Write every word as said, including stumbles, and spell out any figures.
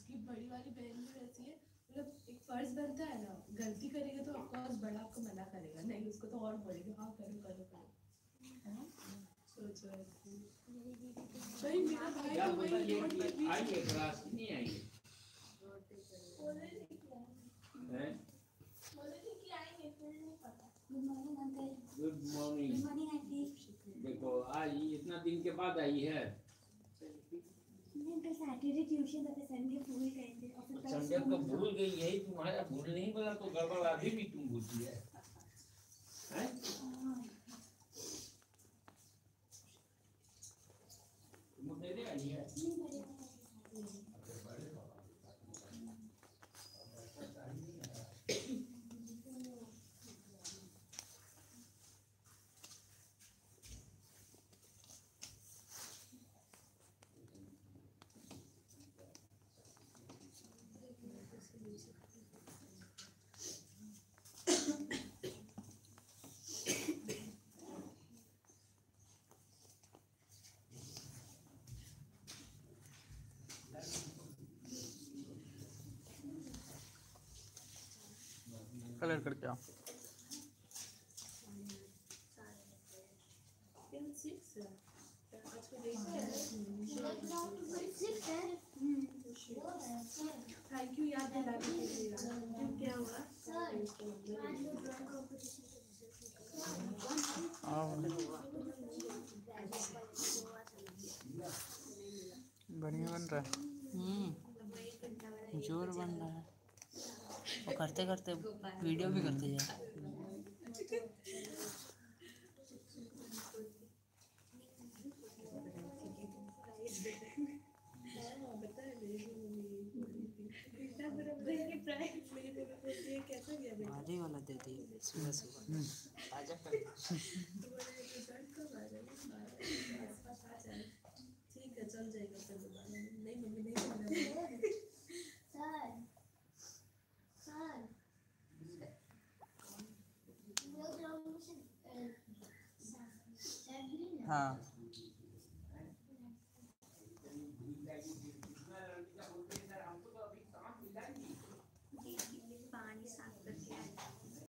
उसकी बड़ी वाली बहन भी वैसी है, मतलब एक फर्ज बनता है ना, गलती करेगा तो ऑफकोर्स बड़ा आपको मना करेगा, नहीं उसको तो और बोलेगा हाँ करो करो करो। सोचो भाई मेरा भाई तो वही आइए क्लास नहीं आइए हैं गुड मॉर्निंग। देखो आज इतना दिन के बाद आई है। सैटरडे ट्यूशन था, संडे भूल गए थे और फिर संडे को भूल गई, यही तुम्हारा भूल नहीं बोला तो गड़बड़ अभी भी तुम भूलती है हैं? तुम मेरे आई है कलर करके आओ। थैंक यू याद दिलाने के लिए। क्या हुआ बढ़िया बन रहा है। हम्म जोर बन रहा है। वो करते करते वीडियो भी करते जा। आधे वाला दे दिए सुबह सुबह आजा कर। ठीक है चल जाएगा फिर दोबारा। नहीं मम्मी नहीं हाँ